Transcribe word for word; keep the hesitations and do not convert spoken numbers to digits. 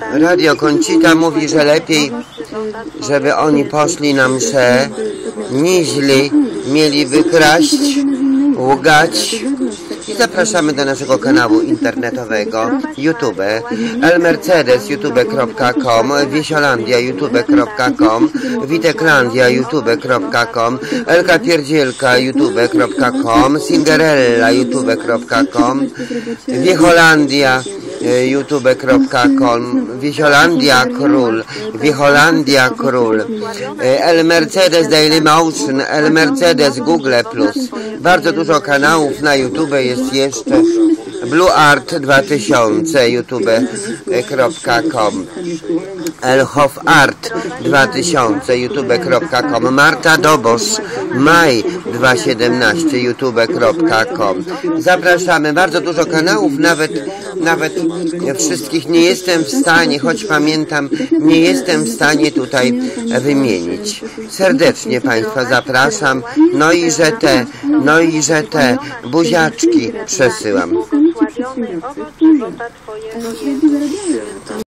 Radio Koncita mówi, że lepiej, żeby oni poszli na mszę, nieźli mieliby kraść, łgać. I zapraszamy do naszego kanału internetowego YouTube, elmercedes youtube kropka com, wiesiolandia youtube kropka com, witeklandia youtube kropka com, elkapierdzielka youtube kropka com, cinderella youtube kropka com, wiecholandia youtube kropka com, Wiesiolandia Król, Wiecholandia Król, El Mercedes Daily Motion, El Mercedes Google Plus. Bardzo dużo kanałów na YouTube jest jeszcze. Blue Art dwa tysiące youtube kropka com, Elhof Art dwa tysiące youtube kropka com, Marta Dobosz Maj dwa tysiące siedemnaście youtube kropka com. Zapraszamy, bardzo dużo kanałów, nawet nawet wszystkich nie jestem w stanie, choć pamiętam, nie jestem w stanie tutaj wymienić. Serdecznie Państwa zapraszam, no i że te, no i że te buziaczki przesyłam. Owoc żywota Twojego Jezus.